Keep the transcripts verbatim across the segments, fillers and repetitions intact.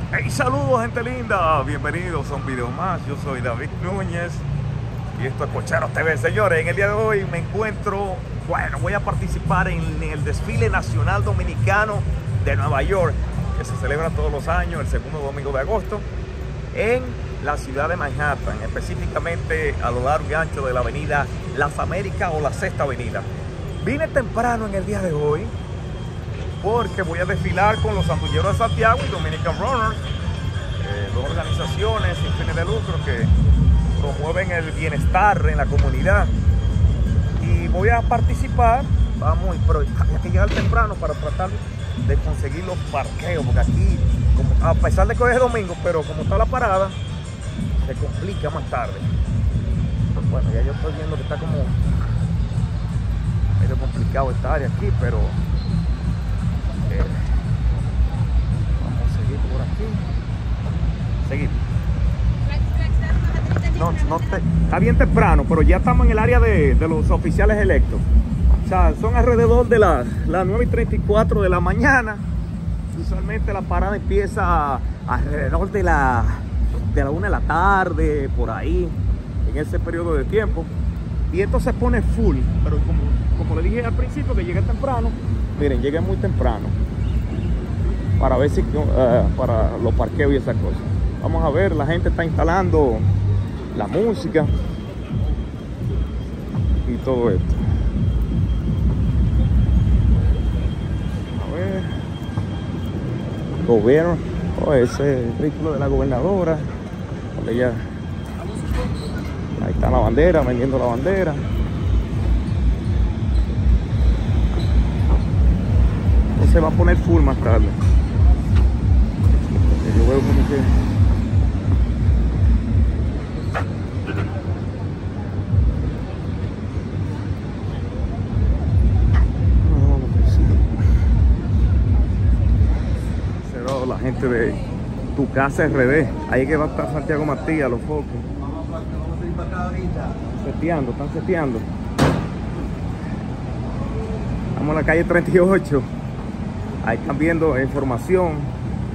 Hey, saludos gente linda, bienvenidos a un video más. Yo soy David Núñez y esto es Cocheros T V. Señores, en el día de hoy me encuentro, bueno, voy a participar en el desfile nacional dominicano de Nueva York, que se celebra todos los años, el segundo domingo de agosto, en la ciudad de Manhattan, específicamente a lo largo y ancho de la avenida Las Américas o la Sexta Avenida. Vine temprano en el día de hoy porque voy a desfilar con los Sandungueros de Santiago y Dominican Runners, eh, dos organizaciones sin fines de lucro que promueven el bienestar en la comunidad. Y voy a participar, vamos, pero hay que llegar temprano para tratar de conseguir los parqueos, porque aquí, como, a pesar de que hoy es domingo, pero como está la parada, se complica más tarde. Pues bueno, ya yo estoy viendo que está como medio complicado esta área aquí, pero Eh, vamos a seguir por aquí. Seguir. No, no te, está bien temprano, pero ya estamos en el área de, de los oficiales electos. O sea, son alrededor de las, las nueve y treinta y cuatro de la mañana. Usualmente la parada empieza alrededor de la, de la una de la tarde, por ahí, en ese periodo de tiempo. Y esto se pone full, pero como, como le dije al principio que llegué temprano, miren, llegué muy temprano para ver si uh, para los parqueos y esas cosas. Vamos a ver, la gente está instalando la música y todo esto. A ver, gobierno, oh, ese es el vehículo de la gobernadora, donde ella, ahí está la bandera, vendiendo la bandera. Se va a poner full más tarde. Yo veo como que cerrado la gente de Tu Casa R D. Ahí que va a estar Santiago Matías, los focos. Seteando, están seteando. Estamos en la calle treinta y ocho. Ahí están viendo información.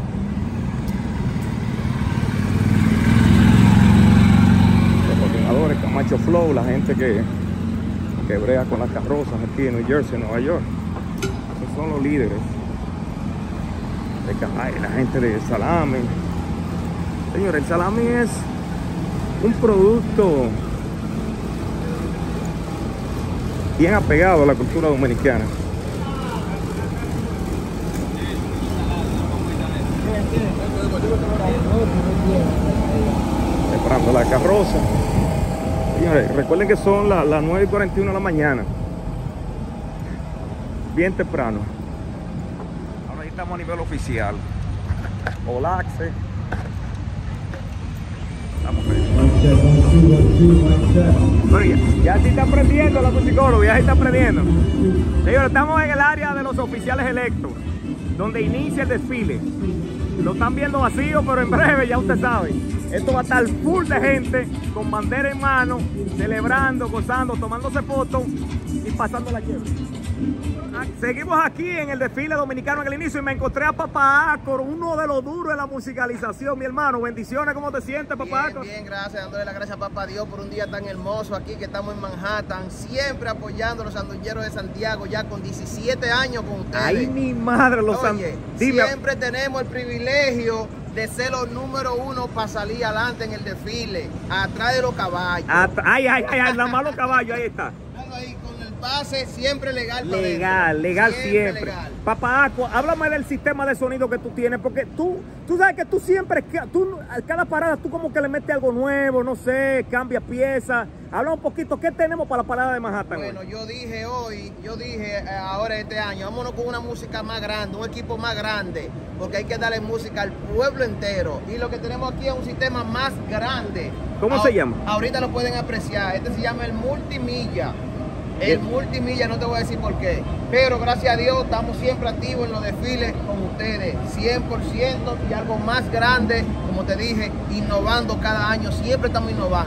Los coordinadores, Camacho Flow, la gente que, que brega con las carrozas aquí en New Jersey, Nueva York. Esos son los líderes. De, ay, la gente de salami. Señores, el salami es un producto bien apegado a la cultura dominicana. Preparando la carroza. Señores, recuerden que son las la nueve y cuarenta y uno de la mañana. Bien temprano. Ahora estamos a nivel oficial. Olaxe. Estamos Pero ya, ya sí está aprendiendo la musicóloga, ya sí está aprendiendo. Señores, estamos en el área de los oficiales electos, donde inicia el desfile. Lo están viendo vacío, pero en breve ya usted sabe. Esto va a estar full de gente, con bandera en mano, celebrando, gozando, tomándose fotos y pasando la chévere. Seguimos aquí en el desfile dominicano en el inicio y me encontré a Papá Acor, uno de los duros de la musicalización, mi hermano. Bendiciones, ¿cómo te sientes, Papá Acor? Bien, bien, gracias, dándole las gracias a Papá Dios por un día tan hermoso aquí que estamos en Manhattan, siempre apoyando a los Sandungueros de Santiago, ya con diecisiete años con ustedes. Ay, mi madre, los Oye, siempre tenemos el privilegio de ser los número uno para salir adelante en el desfile, atrás de los caballos. At ay, ay, ay, ay, nada más los caballos, ahí está. Ahí con el pase siempre legal. Legal, legal siempre. siempre. Legal. Papá Acor, háblame del sistema de sonido que tú tienes, porque tú, tú sabes que tú siempre, tú, a cada parada tú como que le metes algo nuevo, no sé, cambias piezas. Habla un poquito, ¿qué tenemos para la parada de Manhattan? Bueno, hoy? yo dije hoy, yo dije eh, ahora este año, vámonos con una música más grande, un equipo más grande, porque hay que darle música al pueblo entero. Y lo que tenemos aquí es un sistema más grande. ¿Cómo Ahor se llama? Ahorita lo pueden apreciar, este se llama el multimilla. El multimilla, no te voy a decir por qué, pero gracias a Dios estamos siempre activos en los desfiles con ustedes, cien por ciento y algo más grande, como te dije, innovando cada año, siempre estamos innovando.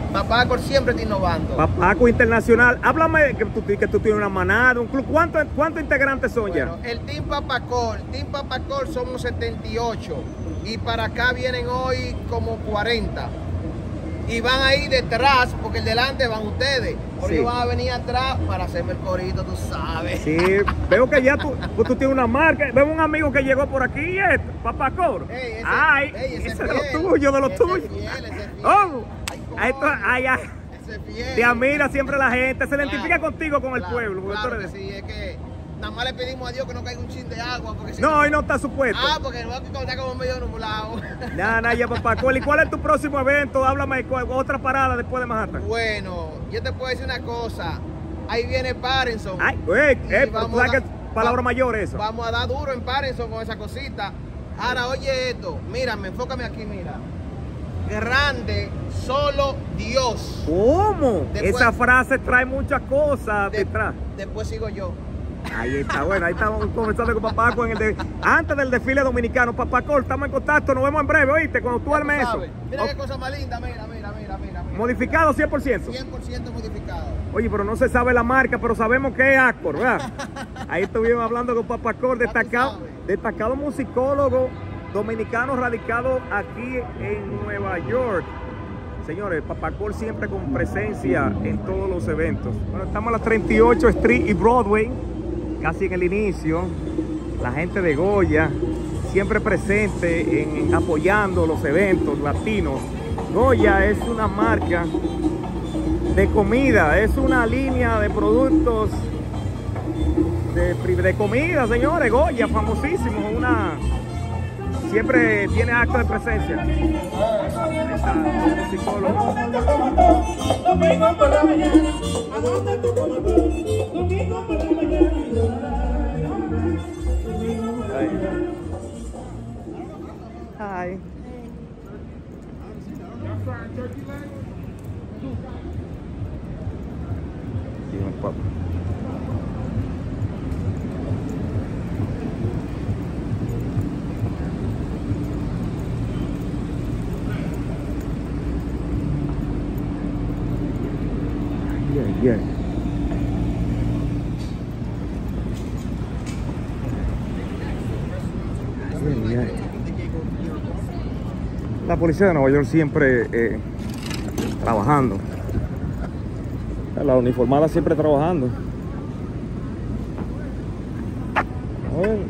Papaco siempre está innovando. Papaco Internacional. Háblame que tú, que tú tienes una manada, un club. ¿Cuántos cuántos integrantes son Bueno, ya? el Team Papacol, Team Papacol somos setenta y ocho y para acá vienen hoy como cuarenta. Y van ahí detrás, porque el delante van ustedes. Por Sí. ellos van a venir atrás para hacerme el corito, tú sabes. Sí, veo que ya tú, pues tú tienes una marca. Veo un amigo que llegó por aquí, esto, Papacor. Ey, ese- Ay, ey, ese ese es es de los fiel. tuyos, de los Ese es tuyos. fiel, ese es fiel. Oh, Ay, a esto, coño. ay, ay. Ese es fiel. Te admira siempre la gente, se identifica Claro, contigo con el claro, pueblo. porque Claro tú que eres- sí, es que nada más le pedimos a Dios que no caiga un chin de agua. Porque si No, hoy no está supuesto. Ah, porque no va a contar como medio nublado. Nada, nada, ya Papacol. ¿Y cuál es tu próximo evento? Háblame, ¿cuál- otra parada después de Manhattan. Bueno, yo te puedo decir una cosa. Ahí viene Parenson. Ay, güey, Y eh, vamos ¿tú sabes a- que es palabra va- mayor eso? Vamos a dar duro en Parenson con esa cosita. Ahora, oye esto. Mírame, enfócame aquí, mira. Grande, solo Dios. ¿Cómo? Después- Esa frase trae muchas cosas De- detrás. Después sigo yo. Ahí está, bueno, ahí estamos conversando con Papaco en el de, antes del desfile dominicano. Papaco, estamos en contacto, nos vemos en breve, ¿oíste? Cuando tú Ya armes eso. sabes. Mira Ok. qué cosa más linda, mira, mira, mira, mira. mira. Modificado cien por ciento. cien por ciento modificado. Oye, pero no se sabe la marca, pero sabemos que es Acor, ¿verdad? Ahí estuvimos hablando con Papacor, Ya tú destacado, sabes. destacado musicólogo dominicano radicado aquí en Nueva York. Señores, Papacor siempre con presencia en todos los eventos. Bueno, estamos a las treinta y ocho Street y Broadway, casi en el inicio. La gente de Goya, siempre presente en, en apoyando los eventos latinos. Goya es una marca de comida, es una línea de productos de, de comida, señores. Goya, famosísimo, una siempre tiene acto de presencia. Ahí está, el psicólogo. Domingo por la mañana, ¿a dónde tú comes tú? Domingo por la mañana. Hi. Sí, un poco. Yeah, yeah. Yeah, yeah. La policía de Nueva York siempre eh, trabajando. La uniformada siempre trabajando. Bueno.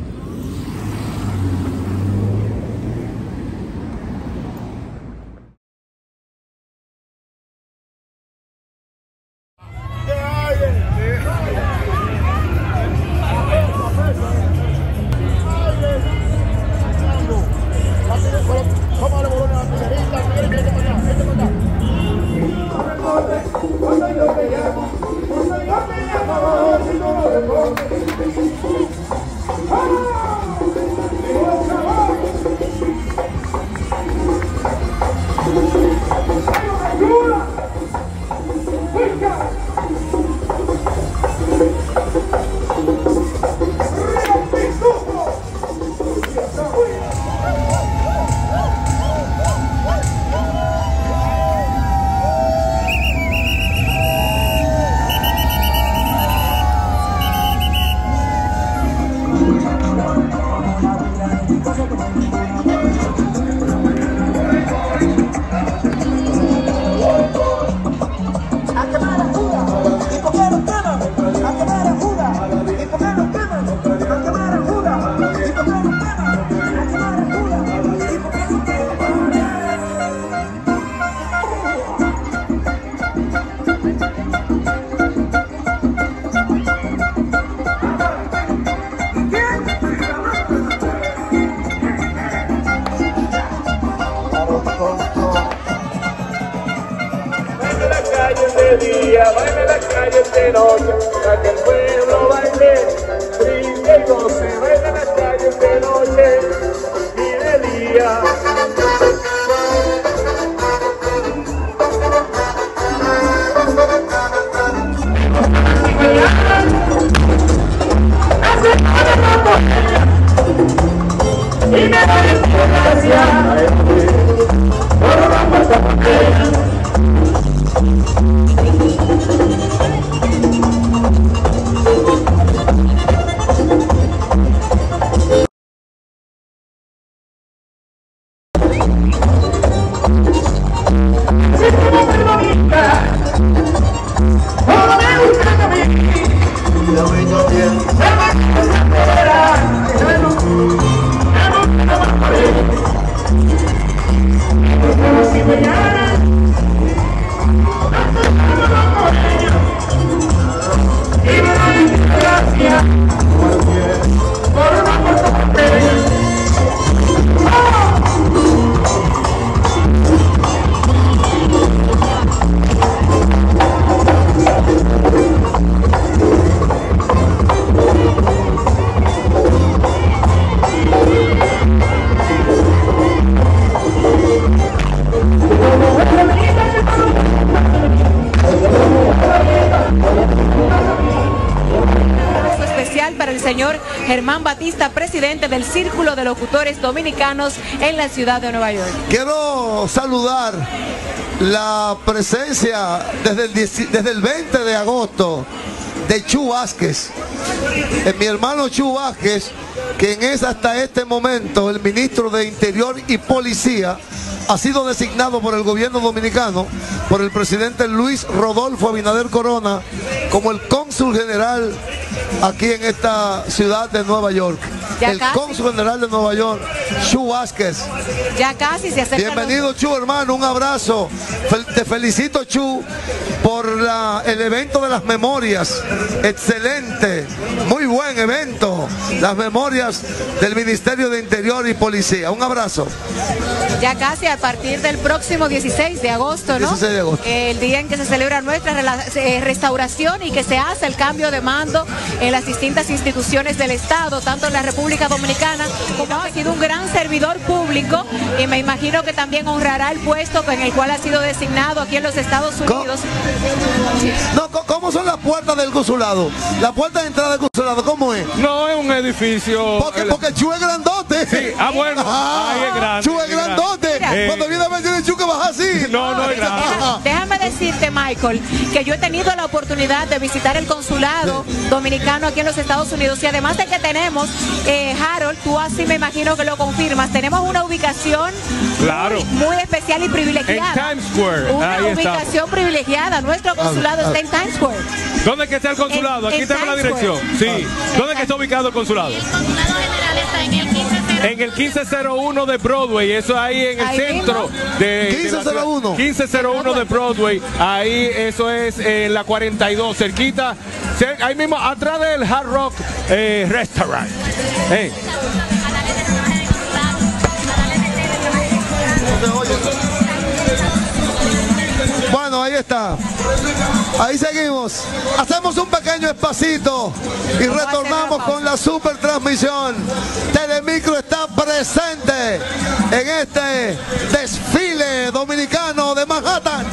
Baile la calle de día, baile la calle de noche, para que el pueblo baile, brinde y goce. Baile la calle de noche y de día. Y me da gracias por la puerta. Para el señor Germán Batista, presidente del Círculo de Locutores Dominicanos en la ciudad de Nueva York. Quiero saludar la presencia desde el, desde el veinte de agosto de Chu Vázquez, eh, mi hermano Chu Vázquez, quien es hasta este momento el ministro de Interior y Policía, ha sido designado por el gobierno dominicano, por el presidente Luis Rodolfo Abinader Corona, como el cónsul general aquí en esta ciudad de Nueva York. Ya el casi. Cónsul general de Nueva York, Chu Vázquez. Ya casi se acerca. Bienvenido, los... Chu, hermano, un abrazo. Fel te felicito, Chu, por la, el evento de las memorias. Excelente, muy buen evento. Las memorias del Ministerio de Interior y Policía. Un abrazo. Ya casi a partir del próximo dieciséis de agosto, ¿no? dieciséis de agosto. El día en que se celebra nuestra restauración y que se hace el cambio de mando en las distintas instituciones del Estado, tanto en la República Dominicana, como ha sido un gran servidor público, y me imagino que también honrará el puesto en el cual ha sido designado aquí en los Estados Unidos. ¿Cómo, no, ¿cómo son las puertas del consulado? La puerta de entrada del consulado, ¿cómo es? No, es un edificio. Porque, el... porque Chu es grandote. Sí, ah, bueno. Ah, ahí es grande. Chu es grandote. Eh, Cuando viene a ver el Chu que baja así. No, no es grande. Déjame, déjame decirte, Michael, que yo he tenido la oportunidad de visitar el consulado sí. dominicano aquí en los Estados Unidos, y además de que tenemos, eh, Harold, tú así me imagino que lo confirmas, tenemos una ubicación claro. muy, muy especial y privilegiada. En Times Square. Una ahí ubicación está. privilegiada. Nuestro consulado ah, ah. está en Times Square. ¿Dónde que está el consulado? En, Aquí tenemos la dirección. Sí. Ah. ¿Dónde que está ubicado el consulado? El consulado general está en el quince cero uno. En el quince cero uno de Broadway, eso ahí en el ahí centro de quince cero uno. quince cero uno de Broadway, ahí eso es en la cuarenta y dos, cerquita, cer ahí mismo atrás del Hard Rock eh, Restaurant. Hey. Bueno, ahí está. Ahí seguimos. Hacemos un pequeño espacito y retornamos con la super transmisión. Telemicro está presente en este desfile dominicano de Manhattan.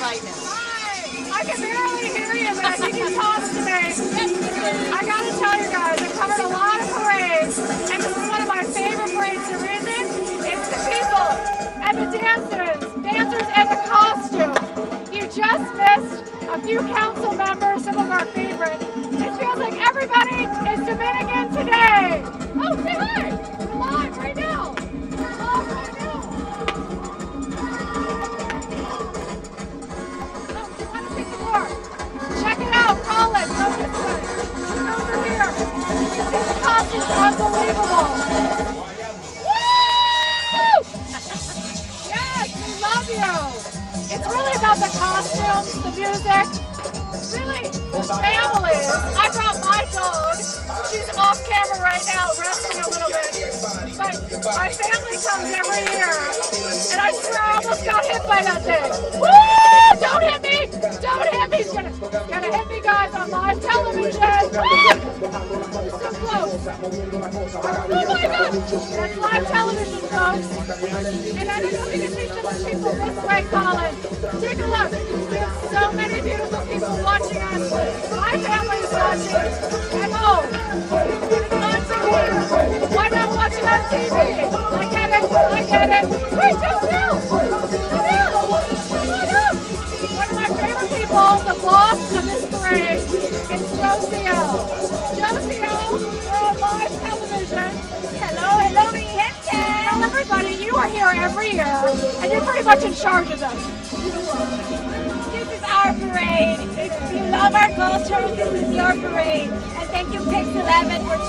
vaina. I can barely hear you, but I think you talked to me. I gotta tell you guys, I covered a lot of parades, and this is one of my favorite parades. The reason is the people and the dancers, dancers and the costume. You just missed a few council members, some of our favorites. It feels like everybody is Dominican today. Oh, say hi! We're live right now. We're live right now. Check it out, Colin, go this way. Come over here. This costume is unbelievable. Woo! Yes, we love you. It's really about the costumes, the music, really the families. I brought my dog. She's off camera right now, resting a little bit. But my family comes every year, and I swear I almost got hit by that thing. Woo! Don't hit me! Don't hit me! He's gonna, gonna hit me, guys, on live television! Ah! So close! Oh my God! That's live television, folks! And I don't know if you can see some of the people this way, Colin. Take a look! We have so many beautiful people watching us. My family is watching at home. It's on T V. Why not watch it on T V? I get it! I get it! Wait, don't now! The boss of this parade is Josie L. Josie L, we're on live television. Hello, hello, mi gente. Tell everybody you are here every year, and you're pretty much in charge of this. This is our parade. If you love our culture, this is your parade. And thank you, Pix eleven, for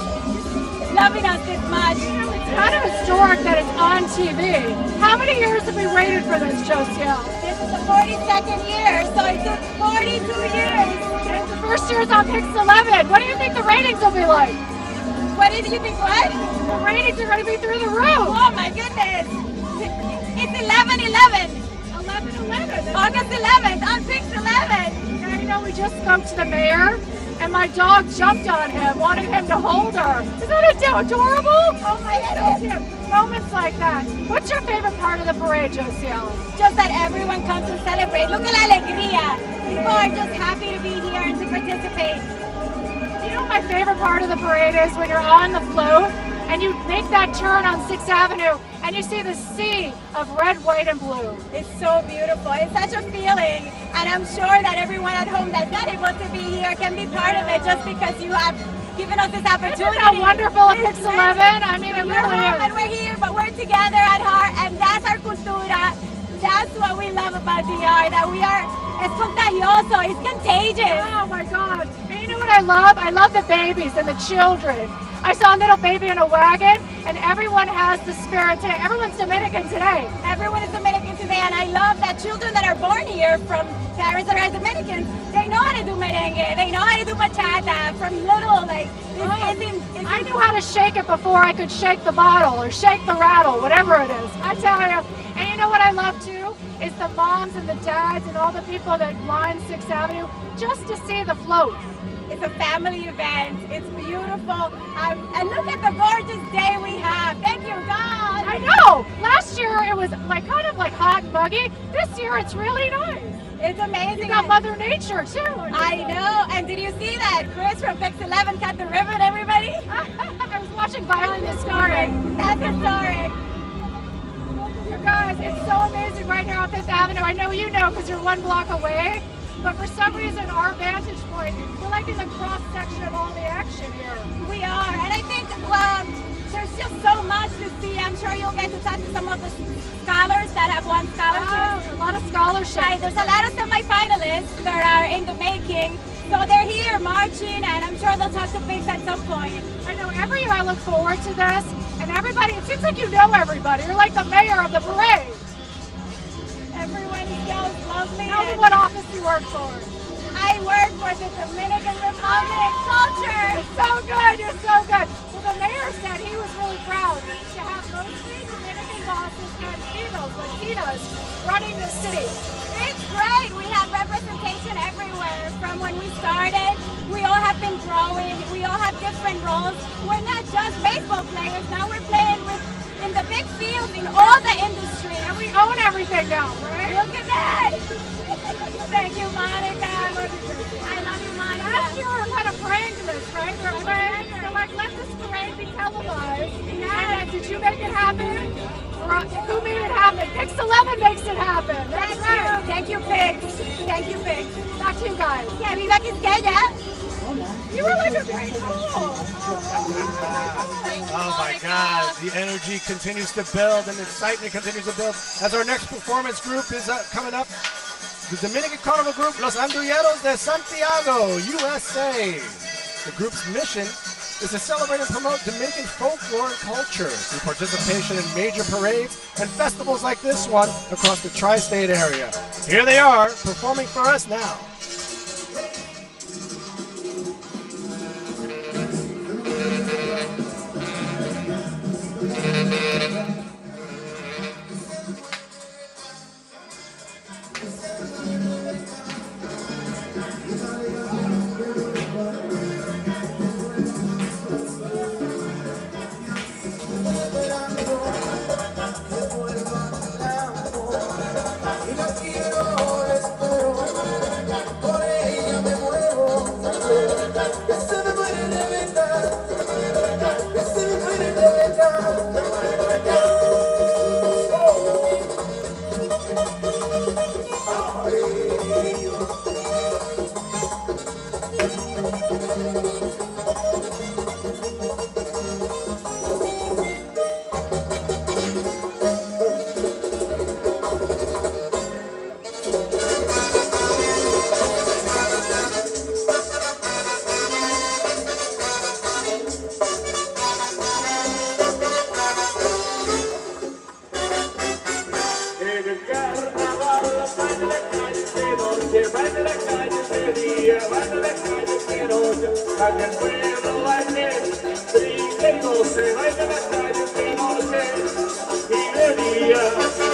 loving us this much. It's kind of historic that it's on T V. How many years have we waited for this, Josie L? This is the forty-second year, so it took forty-two years. And the first year's on Pix eleven. What do you think the ratings will be like? What do you think what? The ratings are going to be through the roof. Oh my goodness. It's eleven eleven. eleven eleven. August eleventh on Pix eleven. Yeah, you know, we just spoke to the mayor, and my dog jumped on him, wanting him to hold her. Isn't that adorable? Oh my goodness. Moments like that. What's your favorite part of the parade, Josie L? Just that everyone comes to celebrate. Look at la alegría. People are just happy to be here and to participate. You know what my favorite part of the parade is? When you're on the float and you make that turn on sixth Avenue and you see the sea of red, white, and blue. It's so beautiful. It's such a feeling. And I'm sure that everyone at home that's not able to be here can be part of it just because you have given us this opportunity. Isn't that wonderful at Pix eleven? I mean, it we're really home is. and we're here, but we're together at heart, and that's our cultura. That's what we love about D R, that we are, it's contagioso, it's contagious. Oh my God. And you know what I love? I love the babies and the children. I saw a little baby in a wagon, and everyone has the spirit today. Everyone's Dominican today. Everyone is Dominican today, and I love that children that are born here from parents that are Dominicans, they know how to do merengue, they know how to do bachata from little, like, it's, oh, it's in, it's I knew how to shake it before I could shake the bottle or shake the rattle, whatever it is. I tell you. And you know what I love too? Is the moms and the dads and all the people that line sixth Avenue just to see the float. It's a family event. It's beautiful. Um, and look at the gorgeous day we have. Thank you, God. I know. Last year it was like kind of like hot and muggy. This year it's really nice. It's amazing. You got Mother Nature too. I know. And did you see that Chris from Pix eleven cut the ribbon, everybody? I was watching Violin Historic. That's historic. You guys, it's so amazing right now on Fifth Avenue. I know you know because you're one block away. But for some reason, our vantage point, we're like in the cross section of all the action here. We are, and I think um, there's just so much to see. I'm sure you'll get to talk to some of the scholars that have won scholarships. Oh, a lot of scholarships. Right, there's a lot of semi-finalists that are in the making. So they're here marching, and I'm sure they'll talk to Pix at some point. I know every year I look forward to this, and everybody, it seems like you know everybody. You're like the mayor of the parade. Everyone yells lovely. Tell me what office you work for. I work for the Dominican Republic culture. You're so good, you're so good. Well, the mayor said he was really proud to have mostly Dominican bosses and Latinos, Latinas running the city. It's great. We have representation everywhere. From when we started, we all have been drawing. We all have different roles. We're not just baseball players. Now we're playing with in the big field, in all the industry. And we own everything now, right? Look at that. I love you, Monica. Last year we had a praying this, right? We were praying, so like, let this parade be televised. Yes. And then, did you make it happen? Or who made it happen? Pix eleven makes it happen. That's Thank right. you. Thank you, Pix. Thank you, Pix. Back to you guys. Yeah, viva Quisqueya. You were like a great fool. Oh my God, the energy continues to build and the excitement continues to build as our next performance group is uh, coming up. The Dominican Carnival Group, Los Andulleros de Santiago, U S A. The group's mission is to celebrate and promote Dominican folklore and culture through participation in major parades and festivals like this one across the tri-state area. Here they are, performing for us now. Para que el pueblo baile, brinque y goce, baile en las calles de noche y de día.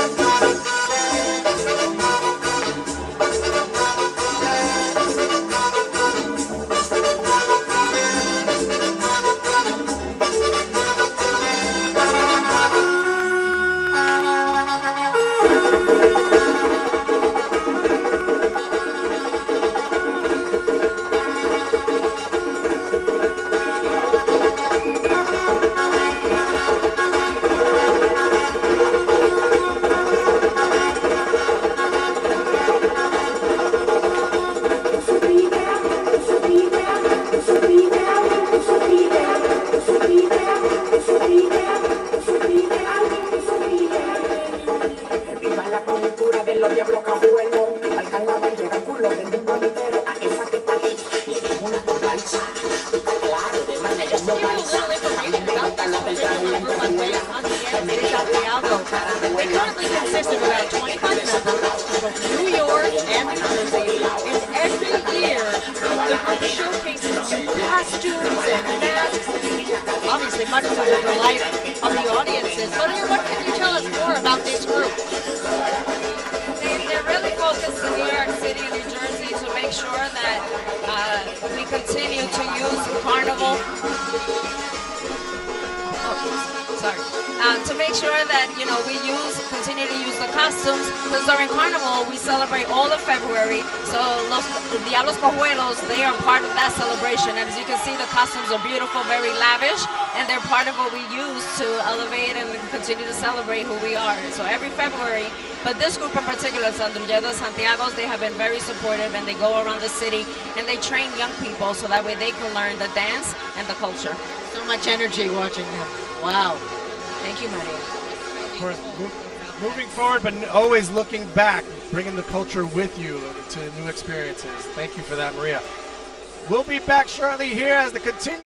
They are part of that celebration, and as you can see, the costumes are beautiful, very lavish, and they're part of what we use to elevate and continue to celebrate who we are. So every February, but this group in particular, Los Andulleros de Santiago, they have been very supportive, and they go around the city and they train young people so that way they can learn the dance and the culture. So much energy watching them. Wow. Thank you, Maria. Of course, moving forward, but always looking back, bringing the culture with you to new experiences. Thank you for that, Maria. We'll be back shortly here as the continue.